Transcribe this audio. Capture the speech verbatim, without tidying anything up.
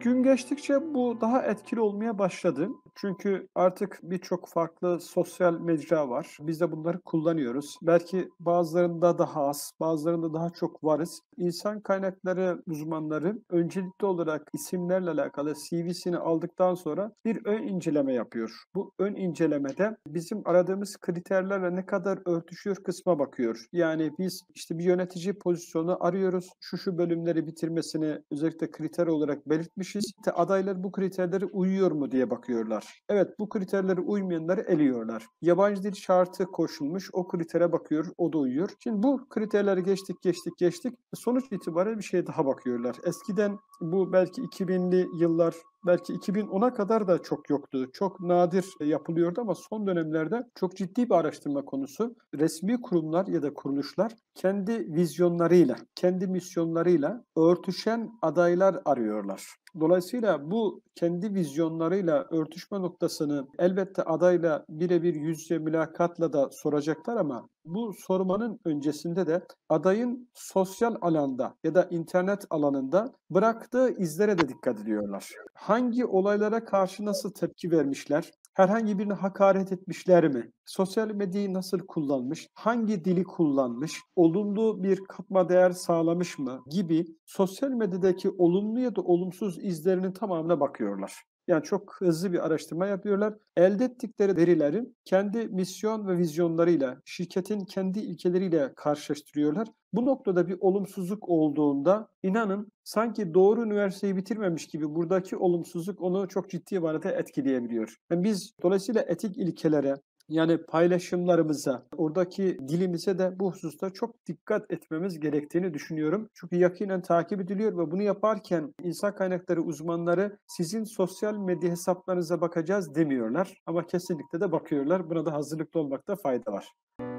Gün geçtikçe bu daha etkili olmaya başladı. Çünkü artık birçok farklı sosyal mecra var. Biz de bunları kullanıyoruz. Belki bazılarında daha az, bazılarında daha çok varız. İnsan kaynakları uzmanları öncelikli olarak isimlerle alakalı C V'sini aldıktan sonra bir ön inceleme yapıyor. Bu ön incelemede bizim aradığımız kriterlerle ne kadar örtüşüyor kısma bakıyor. Yani biz işte bir yönetici pozisyonu arıyoruz. Şu şu bölümleri bitirmesini özellikle kriter olarak belirtmişiz. İşte adaylar bu kriterlere uyuyor mu diye bakıyorlar. Evet, bu kriterlere uymayanları eliyorlar. Yabancı dil şartı koşulmuş, o kritere bakıyor, o da uyuyor. Şimdi bu kriterleri geçtik, geçtik, geçtik. Sonuç itibariyle bir şeye daha bakıyorlar. Eskiden bu belki iki binli yıllar, belki iki bin ona kadar da çok yoktu. Çok nadir yapılıyordu ama son dönemlerde çok ciddi bir araştırma konusu. Resmi kurumlar ya da kuruluşlar kendi vizyonlarıyla, kendi misyonlarıyla örtüşen adaylar arıyorlar. Dolayısıyla bu kendi vizyonlarıyla örtüşme noktasını elbette adayla birebir yüz yüze mülakatla da soracaklar ama bu sormanın öncesinde de adayın sosyal alanda ya da internet alanında bıraktığı izlere de dikkat ediyorlar. Hangi olaylara karşı nasıl tepki vermişler? Herhangi birine hakaret etmişler mi? Sosyal medyayı nasıl kullanmış? Hangi dili kullanmış? Olumlu bir katma değer sağlamış mı? Gibi sosyal medyadaki olumlu ya da olumsuz izlerinin tamamına bakıyorlar. Yani çok hızlı bir araştırma yapıyorlar. Elde ettikleri verileri kendi misyon ve vizyonlarıyla, şirketin kendi ilkeleriyle karşılaştırıyorlar. Bu noktada bir olumsuzluk olduğunda inanın sanki doğru üniversiteyi bitirmemiş gibi buradaki olumsuzluk onu çok ciddi manada etkileyebiliyor. Yani biz dolayısıyla etik ilkelere, yani paylaşımlarımıza, oradaki dilimize de bu hususta çok dikkat etmemiz gerektiğini düşünüyorum. Çünkü yakinen takip ediliyor ve bunu yaparken insan kaynakları uzmanları sizin sosyal medya hesaplarınıza bakacağız demiyorlar. Ama kesinlikle de bakıyorlar. Buna da hazırlıklı olmakta fayda var.